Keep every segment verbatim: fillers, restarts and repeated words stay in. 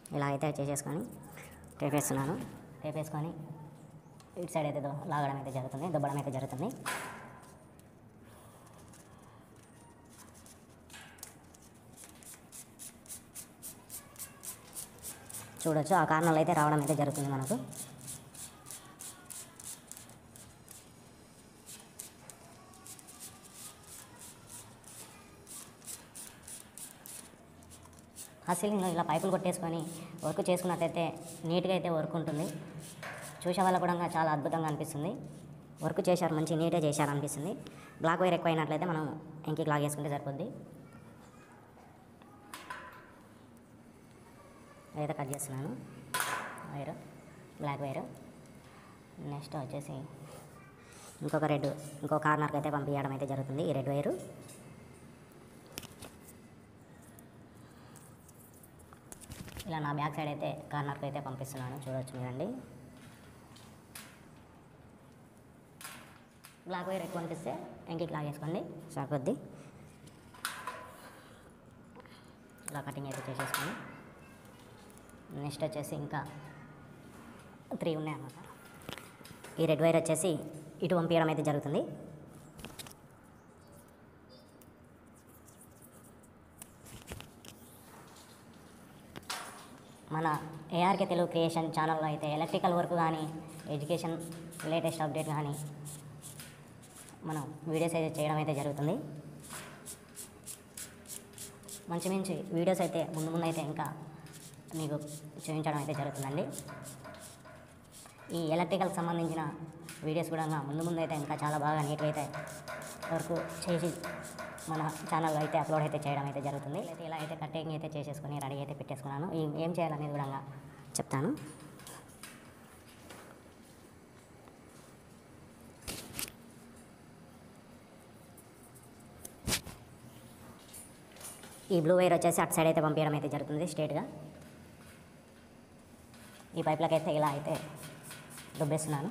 ఇలా అయితే చేసేసుకొని టేప్ వేస్తున్నాను. టేప్ వేసుకొని ఇటు సైడ్ అయితే లాగడం అయితే జరుగుతుంది, దుబ్బడం అయితే జరుగుతుంది. చూడొచ్చు ఆ కార్నర్లో అయితే రావడం అయితే జరుగుతుంది మనకు. ఆ సీలింగ్లో ఇలా పైపులు కొట్టేసుకొని వర్క్ చేసుకున్నట్లయితే నీట్గా అయితే వర్క్ ఉంటుంది. చూసే వాళ్ళకు కూడా చాలా అద్భుతంగా అనిపిస్తుంది. వర్క్ చేశారు, మంచి నీట్గా చేశారు అనిపిస్తుంది. బ్లాక్ వైర్ ఎక్కువ అయినట్లయితే మనం ఇంటికి లాగేసుకుంటే సరిపోద్ది. అయితే కట్ చేస్తున్నాను వైరు, బ్లాక్ వైరు. నెక్స్ట్ వచ్చేసి ఇంకొక రెడ్ ఇంకో కార్నర్కి అయితే పంపించడం అయితే జరుగుతుంది. ఈ రెడ్ వైరు ఇలా నా బ్యాక్ సైడ్ అయితే కార్నర్కి అయితే పంపిస్తున్నాను. చూడవచ్చు మీరండి. బ్లాక్ వైర్ ఎక్కువ అనిపిస్తే ఇంటికి లాగేసుకోండి సరిపోద్ది. ఇలా కటింగ్ అయితే చేసేసుకొని నెక్స్ట్ వచ్చేసి ఇంకా త్రీ ఉన్నాయన్నమాట. ఈ రెడ్ వైర్ వచ్చేసి ఇటు పంపించడం అయితే జరుగుతుంది. మన ఏఆర్కే తెలుగు క్రియేషన్ ఛానల్లో అయితే ఎలక్ట్రికల్ వర్క్ కానీ, ఎడ్యుకేషన్ లేటెస్ట్ అప్డేట్ కానీ మనం వీడియోస్ అయితే చేయడం అయితే జరుగుతుంది. మంచి మంచి వీడియోస్ అయితే ముందు ముందు అయితే ఇంకా మీకు చూపించడం అయితే జరుగుతుందండి. ఈ ఎలక్ట్రికల్కి సంబంధించిన వీడియోస్ కూడా ముందు ముందు అయితే ఇంకా చాలా బాగా నీట్గా అయితే వర్క్ చేసి మన ఛానల్లో అయితే అప్లోడ్ అయితే చేయడం అయితే జరుగుతుంది. అయితే ఇలా అయితే కటింగ్ అయితే చేసేసుకొని రెడీ అయితే పెట్టేసుకున్నాను. ఏం చేయాలనేది కూడా చెప్తాను. ఈ బ్లూ వైర్ వచ్చేసి అటు సైడ్ అయితే పంపించడం అయితే జరుగుతుంది స్ట్రేట్గా. ఈ పైప్లకి అయితే ఇలా అయితే దుబ్బేస్తున్నాను.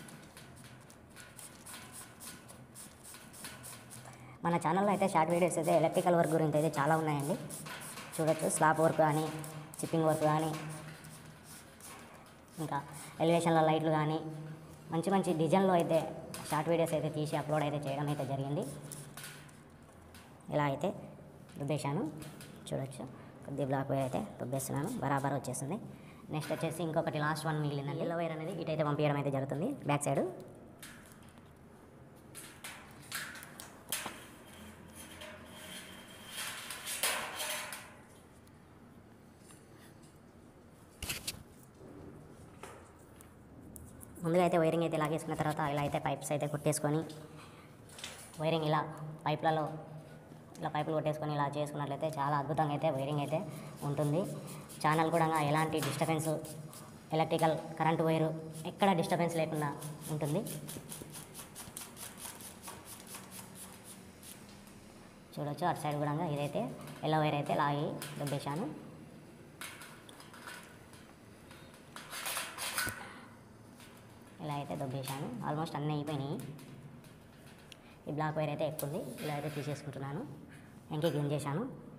మన ఛానల్లో అయితే షార్ట్ వీడియోస్ అయితే ఎలక్ట్రికల్ వర్క్ గురించి అయితే చాలా ఉన్నాయండి. చూడొచ్చు స్లాబ్ వర్క్ కానీ, చిప్పింగ్ వర్క్ కానీ, ఇంకా ఎలివేషన్లో లైట్లు కానీ మంచి మంచి డిజైన్లో అయితే షార్ట్ వీడియోస్ అయితే తీసి అప్లోడ్ అయితే చేయడం అయితే జరిగింది. ఇలా అయితే దుబ్బేశాను. చూడొచ్చు కొద్ది బ్లాక్ వైర్ అయితే దుబ్బేస్తున్నాను, బరాబర్ వచ్చేస్తుంది. నెక్స్ట్ వచ్చేసి ఇంకొకటి లాస్ట్ వన్ మిగిలిందండి. ఎల్లో వైర్ అనేది ఇటైతే పంపించడం అయితే జరుగుతుంది బ్యాక్ సైడ్. ముందుగా అయితే వైరింగ్ అయితే లాగేసుకున్న తర్వాత ఇలా అయితే పైప్స్ అయితే కొట్టేసుకొని వైరింగ్ ఇలా పైప్లలో ఇలా పైపులు కొట్టేసుకొని ఇలా చేసుకున్నట్లయితే చాలా అద్భుతంగా అయితే వైరింగ్ అయితే ఉంటుంది. ఛానల్ కూడా ఎలాంటి డిస్టర్బెన్స్, ఎలక్ట్రికల్ కరెంటు వైరు ఎక్కడ డిస్టర్బెన్స్ లేకుండా ఉంటుంది. చూడొచ్చు అటు సైడ్ కూడా ఇదైతే ఎల్లో వైర్ అయితే లాగి దుబ్బేశాను. ఇలా అయితే దుబ్బేశాను. ఆల్మోస్ట్ అన్నీ అయిపోయినాయి. ఈ బ్లాక్ వైర్ అయితే ఎక్కువ ఉంది. ఇలా అయితే తీసేసుకుంటున్నాను. ఇంకే క్లీన్ చేశాను.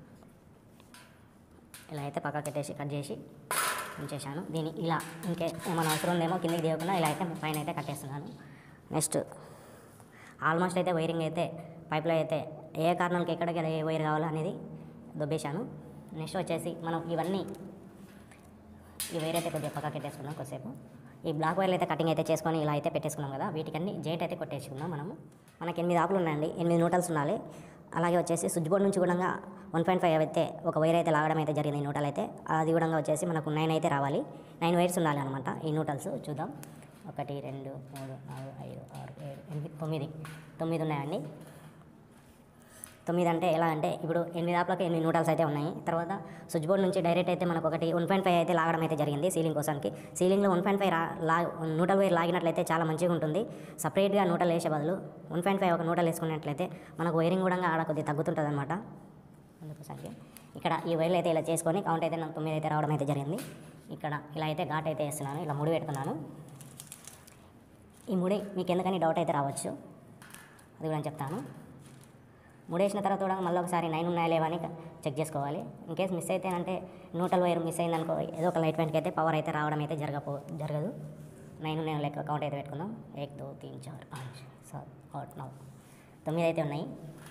ఇలా అయితే పక్కకి పెట్టేసి కట్ చేసి ఉంచేశాను. దీన్ని ఇలా ఇంకే ఏమైనా అవసరం ఉందేమో కిందకి దిగకుండా ఇలా అయితే పైన అయితే కట్టేస్తున్నాను. నెక్స్ట్ ఆల్మోస్ట్ అయితే వైరింగ్ అయితే పైప్లో అయితే ఏ కార్నర్కి ఎక్కడికి ఏ వైర్ కావాలో అనేది దుబ్బేశాను. నెక్స్ట్ వచ్చేసి మనం ఇవన్నీ ఈ వైర్ అయితే కొద్దిగా పక్కకి పెట్టేసుకున్నాం కొద్దిసేపు. ఈ బ్లాక్ వైర్లు అయితే కటింగ్ అయితే చేసుకొని ఇలా అయితే పెట్టేసుకున్నాం కదా, వీటికన్నీ జెయింట్ అయితే కొట్టేసుకున్నాం మనము. మనకి ఎనిమిది ఆకులు ఉన్నాయండి, ఎనిమిది న్యూటల్స్ ఉండాలి. అలాగే వచ్చేసి స్విచ్ బోర్డ్ నుంచి కూడా వన్ పాయింట్ ఫైవ్ అయితే ఒక వైర్ అయితే లాగడం అయితే జరిగింది. ఈ న్యూటల్ అయితే అది కూడా వచ్చేసి మనకు నైన్ అయితే రావాలి. నైన్ వైర్స్ ఉండాలి అనమాట ఈ న్యూటల్స్. చూద్దాం, ఒకటి రెండు మూడు నాలుగు ఐదు ఆరు ఏడు ఎనిమిది తొమ్మిది తొమ్మిది ఉన్నాయండి. తొమ్మిది అంటే ఎలా అంటే ఇప్పుడు ఎనిమిది ఆప్లకి ఎనిమిది న్యూటల్స్ అయితే ఉన్నాయి. తర్వాత స్విచ్ బోర్డ్ నుంచి డైరెక్ట్ అయితే మనకు ఒకటి వన్ పాయింట్ ఫైవ్ అయితే లాగడం అయితే జరిగింది సీలింగ్ కోసానికి. సీలింగ్లో వన్ పాయింట్ ఫైవ్ లా న్యూటల్ వైర్ లాగినట్లయితే చాలా మంచిగా ఉంటుంది. సపరేట్గా న్యూటల్ వేసే బదులు వన్ పాయింట్ ఫైవ్ ఒక న్యూటల్ వేసుకున్నట్లయితే మనకు వైరింగ్ కూడా ఆడ కొద్దిగా తగ్గుతుంటుంది అనమాట. అందుకోసానికి ఇక్కడ ఈ వైర్లు అయితే ఇలా చేసుకొని కౌంట్ అయితే నాకు తొమ్మిది అయితే రావడం అయితే జరిగింది. ఇక్కడ ఇలా అయితే ఘాట్ అయితే వేస్తున్నాను, ఇలా ముడి పెడుతున్నాను. ఈ ముడి మీకు ఎందుకని డౌట్ అయితే రావచ్చు, అది కూడా చెప్తాను. ముడేసిన తర్వాత కూడా మళ్ళీ ఒకసారి నైన్ ఉన్నాయా లేవా అని చెక్ చేసుకోవాలి. ఇన్ కేస్ మిస్ అయితే అంటే న్యూట్రల్ వైర్ మిస్ అయిందనుకో ఏదో ఒక లైట్ పాయింట్కి అయితే పవర్ అయితే రావడం అయితే జరగపో జరగదు. నైన్ నేను లెక్క కౌంట్ అయితే పెట్టుకుందాం. ఏక్ దో తీన్ చార్ పాంచ్ సాత్ ఆట్ నౌ తొమ్మిది అయితే ఉన్నాయి.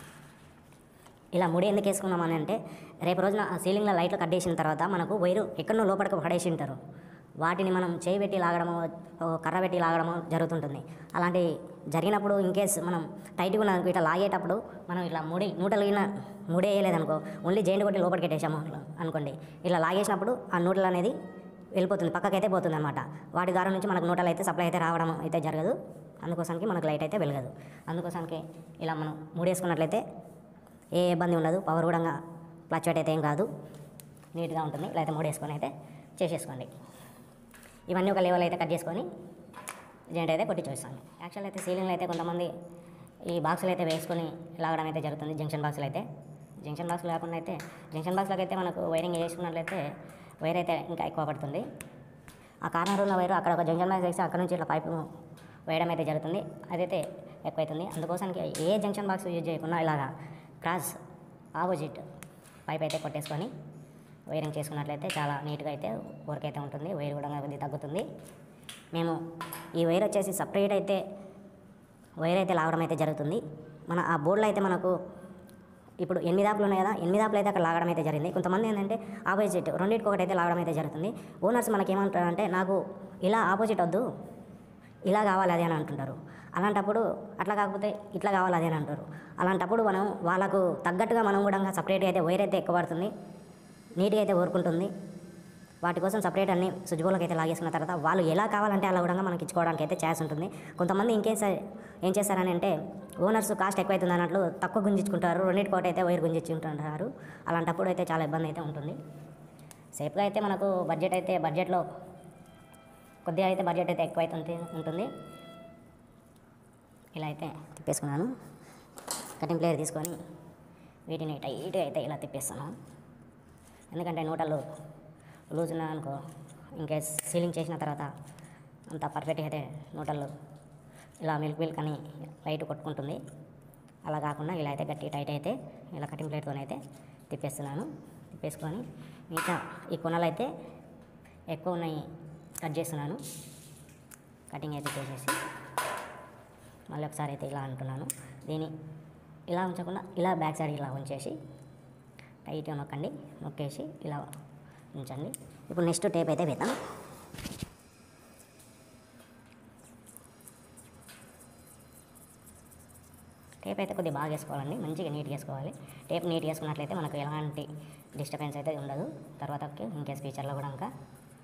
ఇలా ముడి ఎందుకు వేసుకున్నామని అంటే రేపు రోజున సీలింగ్లో లైట్లు కట్ చేసిన తర్వాత మనకు వైరు ఎక్కడో లోపలికి పడేసి ఉంటారు. వాటిని మనం చేయి పెట్టి లాగడమో కర్ర పెట్టి లాగడమో జరుగుతుంటుంది. అలాంటి జరిగినప్పుడు ఇన్కేస్ మనం టైట్గా ఉన్న ఇట్లా లాగేటప్పుడు మనం ఇట్లా ముడి నూటలు ముడి వేయలేదనుకో ఓన్లీ జైంట్ కొట్టి లోపలికి పెట్టేసాము అనుకోండి, ఇట్లా లాగేసినప్పుడు ఆ నూటలు అనేది వెళ్ళిపోతుంది, పక్కకైతే పోతుంది అనమాట. వాటి ద్వారా నుంచి మనకు నూటలు అయితే సప్లై అయితే రావడం అయితే జరగదు. అందుకోసానికి మనకు లైట్ అయితే వెలగదు. అందుకోసానికి ఇలా మనం ముడేసుకున్నట్లయితే ఏ ఇబ్బంది ఉండదు. పవర్ కూడా ఫ్లక్చువేట్ అయితే ఏం కాదు, నీట్గా ఉంటుంది. ఇలా అయితే ముడేసుకొని అయితే చేసేసుకోండి. ఇవన్నీ ఒక లెవెల్ అయితే కట్ చేసుకొని జెంట్ అయితే కొట్టి చూస్తాను. యాక్చువల్ అయితే సీలింగ్లో అయితే కొంతమంది ఈ బాక్సులు అయితే వేసుకొని లాగడం అయితే జరుగుతుంది. జంక్షన్ బాక్సులు అయితే జంక్షన్ బాక్స్ లేకుండా అయితే జంక్షన్ బాక్స్లోకి అయితే మనకు వైరింగ్ వేసుకున్నట్లయితే వైర్ అయితే ఇంకా ఎక్కువ పడుతుంది. ఆ కార్నర్ ఉన్న వైరు అక్కడ ఒక జంక్షన్ బాక్స్ వేసి అక్కడ నుంచి ఇట్లా పైపు వేయడం అయితే జరుగుతుంది. అదైతే ఎక్కువైతుంది. అందుకోసానికి ఏ జంక్షన్ బాక్స్ యూజ్ చేయకుండా ఇలాగా క్రాస్ ఆపోజిట్ పైప్ అయితే కొట్టేసుకొని వైరింగ్ చేసుకున్నట్లయితే చాలా నీట్గా అయితే వర్క్ అయితే ఉంటుంది. వైర్ కూడా కొద్దిగా తగ్గుతుంది. మేము ఈ వైర్ వచ్చేసి సపరేట్ అయితే వైర్ అయితే లాగడం అయితే జరుగుతుంది. మన ఆ బోర్డులో అయితే మనకు ఇప్పుడు ఎనిమిది ఆపులు ఉన్నాయి కదా, ఎనిమిది ఆపులు అయితే అక్కడ లాగడం అయితే జరిగింది. కొంతమంది ఏంటంటే ఆపోజిట్ రెండింటికి ఒకటి అయితే లాగడం అయితే జరుగుతుంది. ఓనర్స్ మనకి ఏమంటారంటే నాకు ఇలా ఆపోజిట్ వద్దు, ఇలా కావాలి అది అని అంటుంటారు. అలాంటప్పుడు అట్లా కాకపోతే ఇట్లా కావాలి అది అని అంటారు. అలాంటప్పుడు మనం వాళ్ళకు తగ్గట్టుగా మనం కూడా సపరేట్గా అయితే వైర్ అయితే ఎక్కువ పడుతుంది, నీట్గా అయితే ఊరుకుంటుంది. వాటి కోసం సపరేట్ అన్ని స్విచ్ బోర్డులకు అయితే లాగేసుకున్న తర్వాత వాళ్ళు ఎలా కావాలంటే అలా కూడా మనకి ఇచ్చుకోవడానికి అయితే ఛాన్స్ ఉంటుంది. కొంతమంది ఇంకేం ఏం చేస్తారని అంటే ఓనర్స్ కాస్ట్ ఎక్కువ అవుతుంది అన్నట్లు తక్కువ గుంజించుకుంటారు, రెండింటి కోట అయితే వైర్ గుంజించుకుంటుంటారు. అలాంటప్పుడు అయితే చాలా ఇబ్బంది అయితే ఉంటుంది. సేఫ్గా అయితే మనకు బడ్జెట్ అయితే బడ్జెట్లో కొద్దిగా అయితే బడ్జెట్ అయితే ఎక్కువ అయితే ఉంటుంది. ఇలా అయితే తిప్పేసుకున్నాను. కటింగ్ ప్లేయర్ తీసుకొని వీటిని టైట్గా అయితే ఇలా తిప్పేస్తాను. ఎందుకంటే నూటలు లూజ్ ఉన్నాయనుకో ఇంకా సీలింగ్ చేసిన తర్వాత అంత పర్ఫెక్ట్గా అయితే నూటలు ఇలా మిల్క్ మిల్క్ అని లైట్ కొట్టుకుంటుంది. అలా కాకుండా ఇలా అయితే గట్టి టైట్ అయితే ఇలా కటింగ్ ప్లేట్తో అయితే తిప్పేస్తున్నాను. తిప్పేసుకొని మిగతా ఈ కొనలు అయితే ఎక్కువ ఉన్నాయి కట్ చేస్తున్నాను. కటింగ్ అయితే చేసేసి మళ్ళీ ఒకసారి అయితే ఇలా అంటున్నాను. దీన్ని ఇలా ఉంచకుండా ఇలా బ్యాక్ సైడ్ ఇలా ఉంచేసి టైట్గా నొక్కండి. నొక్కేసి ఇలా ఉంచండి. ఇప్పుడు నెక్స్ట్ టేప్ అయితే వేద్దాం. టేప్ అయితే కొద్దిగా బాగా వేసుకోవాలండి, మంచిగా నీట్గా వేసుకోవాలి. టేప్ నీట్గా వేసుకున్నట్లయితే మనకు ఎలాంటి డిస్టర్బెన్స్ అయితే ఉండదు. తర్వాత ఇంకేస్ ఫ్యూచర్లో కూడా ఇంకా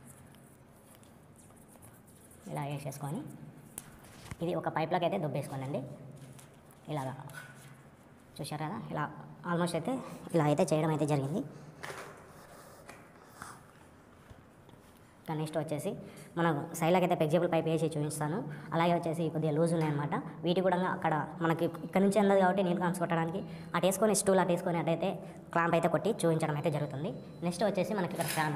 ఇలా వేసేసుకొని ఇది ఒక పైప్లోకి అయితే దుబ్బేసుకోనండి. ఇలాగా చూశారు కదా, ఇలా ఆల్మోస్ట్ అయితే ఇలా అయితే చేయడం అయితే జరిగింది. నెక్స్ట్ వచ్చేసి మనం సైడ్లోకి అయితే ఫ్లెక్సిబుల్ పైప్ వేసి చూపిస్తాను. అలాగే వచ్చేసి కొద్దిగా లూజ్ ఉన్నాయన్నమాట. వీటి కూడా అక్కడ మనకి ఇక్కడ నుంచి అందదు కాబట్టి నీళ్ళు కామ్స్ కొట్టడానికి అటు వేసుకొని స్టూల్ అటు వేసుకొని అటైతే క్లాంప్ అయితే కొట్టి చూపించడం అయితే జరుగుతుంది. నెక్స్ట్ వచ్చేసి మనకి ఇక్కడ ఫ్యాన్,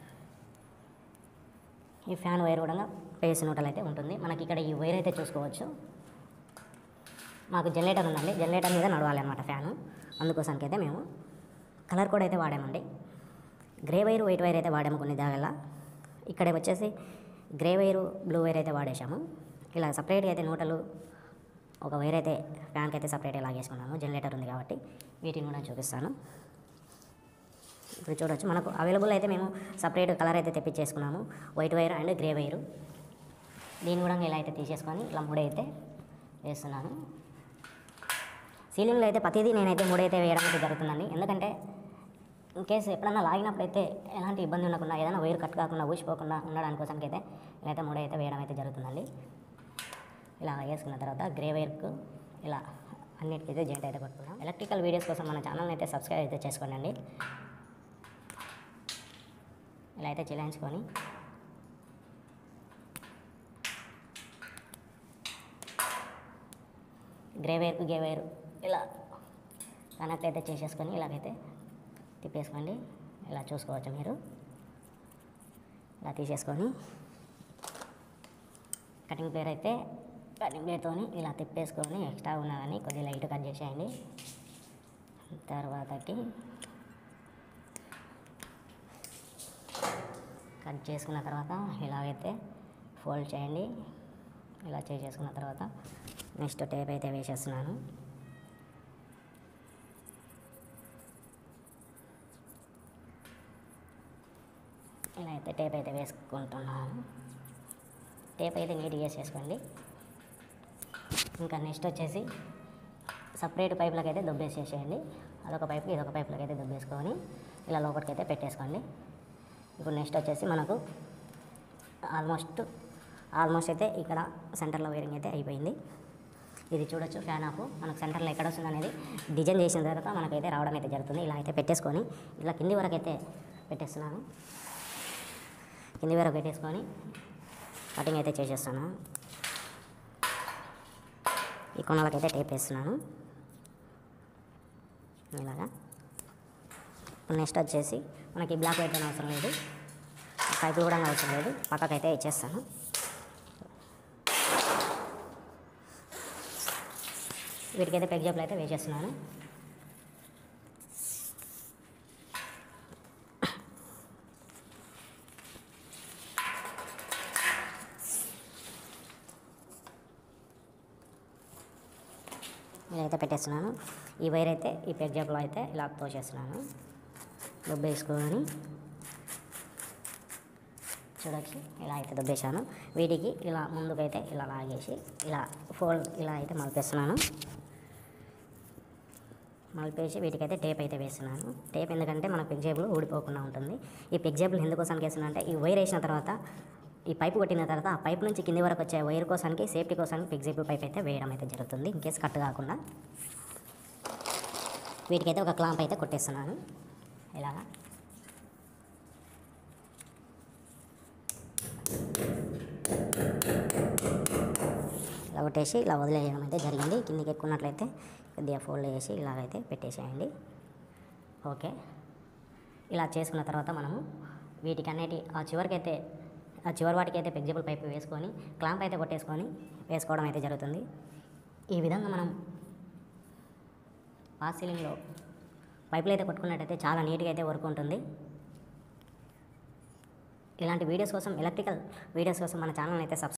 ఈ ఫ్యాన్ వైర్ కూడా పేస్ నూటలు అయితే ఉంటుంది. మనకి ఇక్కడ ఈ వైర్ అయితే చూసుకోవచ్చు. మాకు జనరేటర్ ఉందండి, జనరేటర్ మీద నడవాలి అనమాట ఫ్యాను. అందుకోసానికి అయితే మేము కలర్ కోడ్ అయితే వాడామండి. గ్రే వైరు వైట్ వైర్ అయితే వాడాము కొన్ని దాగల్లా. ఇక్కడ వచ్చేసి గ్రే వైరు బ్లూ వైర్ అయితే వాడేసాము. ఇలా సపరేట్గా అయితే నూటలు ఒక వైర్ అయితే ఫ్యాన్కి అయితే సపరేట్గా లాగేసుకున్నాము. జనరేటర్ ఉంది కాబట్టి వీటిని కూడా చూపిస్తాను. ఇప్పుడు చూడవచ్చు మనకు అవైలబుల్ అయితే మేము సపరేట్ కలర్ అయితే తెప్పించేసుకున్నాము, white wire and grey wire. దీన్ని కూడా ఇలా అయితే తీసేసుకొని ఇలా మూడైతే వేస్తున్నాను. సీలింగ్లో అయితే ప్రతిదీ నేనైతే మూడైతే వేయడం అయితే జరుగుతుందండి. ఎందుకంటే ఇన్ కేసు ఎప్పుడన్నా లాగినప్పుడు అయితే ఎలాంటి ఇబ్బంది ఉండకుండా ఏదైనా వైర్ కట్ కాకుండా ఊసిపోకుండా ఉండడానికి కోసంకి అయితే ఇలాయితే మూడైతే వేయడం అయితే జరుగుతుందండి. ఇలా వేసుకున్న తర్వాత గ్రే వైర్కు ఇలా అన్నిటికైతే జాయింట్ అయితే కొట్టుకున్నాం. ఎలక్ట్రికల్ వీడియోస్ కోసం మన ఛానల్ని అయితే సబ్స్క్రైబ్ అయితే చేసుకోండి. ఇలా అయితే చిలాయించుకొని గ్రే వైర్కు గ్రే వైర్ ఇలా కనెక్ట్ అయితే చేసేసుకొని ఇలాగైతే తిప్పేసుకోండి. ఇలా చూసుకోవచ్చు మీరు. ఇలా తీసేసుకొని కటింగ్ ప్లేయర్ అయితే కటింగ్ ప్లేయర్తో ఇలా తిప్పేసుకొని ఎక్స్ట్రా ఉన్నదని కొద్దిగా లైట్ కట్ చేసేయండి. తర్వాతకి కట్ చేసుకున్న తర్వాత ఇలాగైతే ఫోల్డ్ చేయండి. ఇలా చేసేసుకున్న తర్వాత నెక్స్ట్ టేప్ అయితే వేసేస్తున్నాను. ఇలా అయితే టేప్ అయితే వేసుకుంటున్నాను. టేప్ అయితే నీట్గా వేసేసుకోండి. ఇంకా నెక్స్ట్ వచ్చేసి సపరేట్ పైపులకు అయితే దుబ్బేసేసేయండి. అదొక పైపు ఇదొక పైపులకు అయితే దుబ్బేసుకొని ఇలా లోపలికి అయితే పెట్టేసుకోండి. ఇప్పుడు నెక్స్ట్ వచ్చేసి మనకు ఆల్మోస్ట్ ఆల్మోస్ట్ అయితే ఇక్కడ సెంటర్లో వైరింగ్ అయితే అయిపోయింది. ఇది చూడొచ్చు ఫ్యాన్ ఆఫ్ మనకు సెంటర్లో ఎక్కడ వస్తుంది అనేది డిజైన్ చేసిన తర్వాత మనకైతే రావడం అయితే జరుగుతుంది. ఇలా అయితే పెట్టేసుకొని ఇలా కింది వరకు అయితే పెట్టేస్తున్నాను. కింది వరకు పెట్టేసుకొని కటింగ్ అయితే చేసేస్తాను. ఈ కొనలకైతే టేప్ వేస్తున్నాను ఇలాగా. నెక్స్ట్ వచ్చేసి మనకి బ్లాక్ వైట్ అని అవసరం లేదు, పైపులు కూడా అవసరం లేదు, పక్కకైతే ఇచ్చేస్తాను. వీటికైతే పెగ్ జబ్బులు అయితే వేసేస్తున్నాను. ఇదైతే పెట్టేస్తున్నాను. ఈ వైర్ అయితే ఈ పెగ్ జబ్బులో అయితే ఇలా తోసేస్తున్నాను. దుబ్బేసుకొని చూడొచ్చు ఇలా అయితే దుబ్బేసాను. వీటికి ఇలా ముందుకైతే ఇలా లాగేసి ఇలా ఫోల్డ్ ఇలా అయితే మలిపేస్తున్నాను. మలిపేసి వీటికైతే టేప్ అయితే వేస్తున్నాను. టేప్ ఎందుకంటే మన పెగ్ జేబులు ఊడిపోకుండా ఉంటుంది. ఈ పెగ్ జేబులు ఎందుకోసానికి వేస్తున్నా అంటే ఈ వైర్ వేసిన తర్వాత ఈ పైపు కొట్టిన తర్వాత ఆ పైపు నుంచి కింది వరకు వచ్చే వైర్ కోసానికి సేఫ్టీ కోసానికి పెగ్ జేబుల్ పైప్ అయితే వేయడం అయితే జరుగుతుంది. ఇన్ కేసు కట్ కాకుండా వీటికైతే ఒక క్లాంప్ అయితే కొట్టేస్తున్నాను ఇలాగా. ఇలా కొట్టేసి ఇలా వదిలేయడం అయితే జరిగింది. కిందికి ఎక్కున్నట్లయితే కొద్దిగా ఫోల్డ్ చేసి ఇలాగైతే పెట్టేసేయండి. ఓకే, ఇలా చేసుకున్న తర్వాత మనము వీటికన్నిటి ఆ చివరికైతే ఆ చివరి వాటికి అయితే ఫ్లెక్సిబుల్ పైపు వేసుకొని క్లాంప్ అయితే కొట్టేసుకొని వేసుకోవడం అయితే జరుగుతుంది. ఈ విధంగా మనం పాస్ సీలింగ్లో పైపులు అయితే కొట్టుకున్నట్టయితే చాలా నీట్గా అయితే వర్క్ ఉంటుంది. ఇలాంటి వీడియోస్ కోసం ఎలక్ట్రికల్ వీడియోస్ కోసం మన ఛానల్ అయితే సబ్స్క్రైబ్